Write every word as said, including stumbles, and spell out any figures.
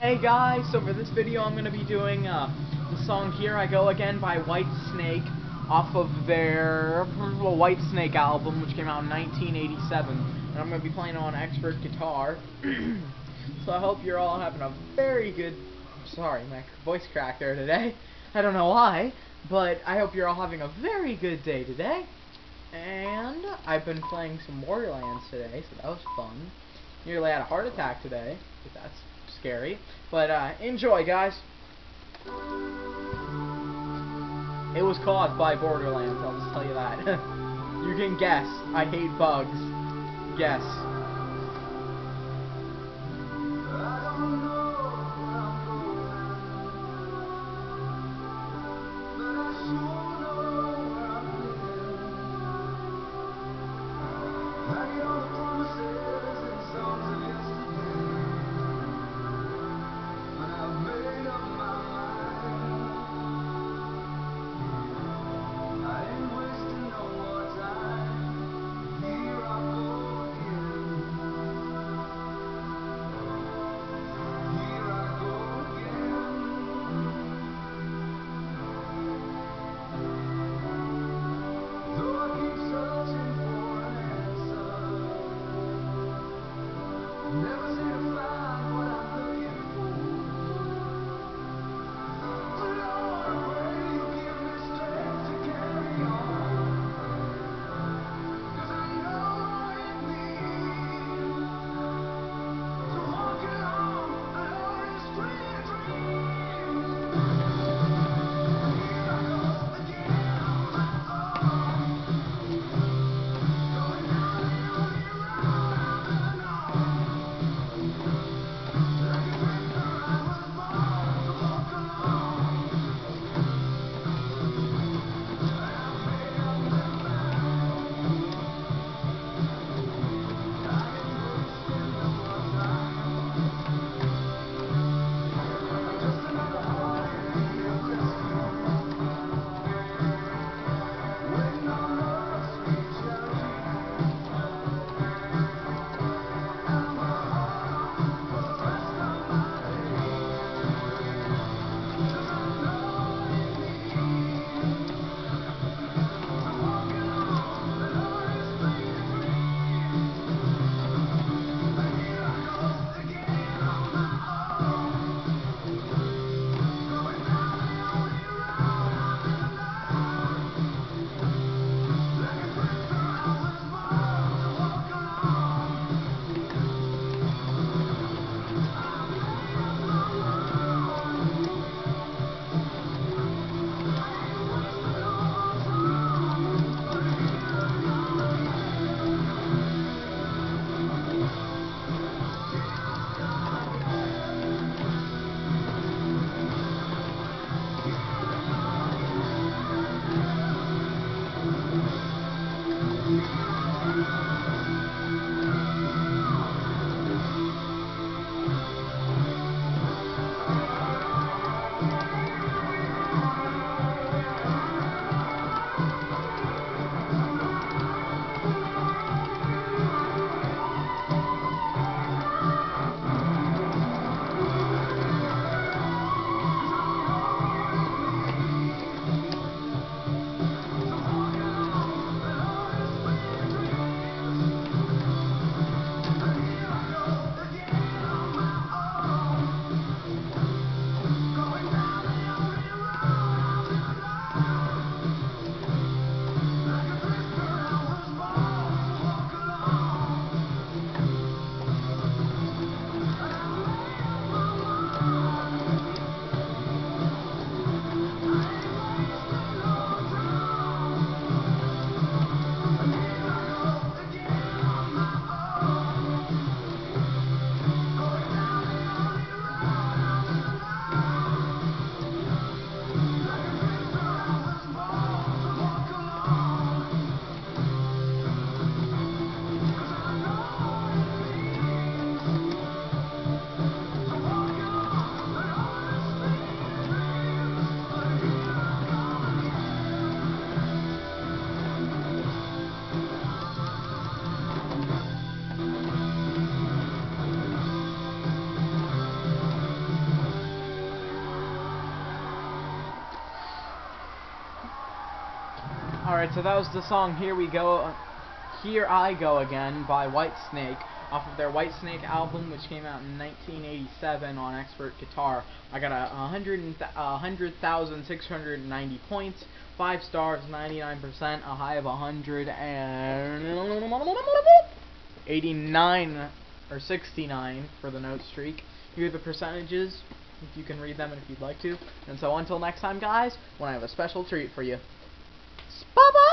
Hey guys, so for this video I'm going to be doing uh, the song Here I Go Again by Whitesnake off of their well, Whitesnake album, which came out in nineteen eighty-seven, and I'm going to be playing on expert guitar. So I hope you're all having a very good, sorry, my voice cracked there today, I don't know why, but I hope you're all having a very good day today. And I've been playing some Borderlands today, so that was fun. Nearly had a heart attack today, but that's scary. But uh, enjoy, guys. It was caused by Borderlands, I'll just tell you that. You can guess. I hate bugs. Guess. Alright, so that was the song Here We Go, Here I Go Again by Whitesnake, off of their Whitesnake album, which came out in nineteen eighty-seven on Expert Guitar. I got a one hundred thousand six hundred ninety points, five stars, ninety-nine percent, a high of one hundred eighty-nine or sixty-nine for the note streak. Here are the percentages, if you can read them and if you'd like to. And so until next time, guys, when I have a special treat for you. Bye-bye!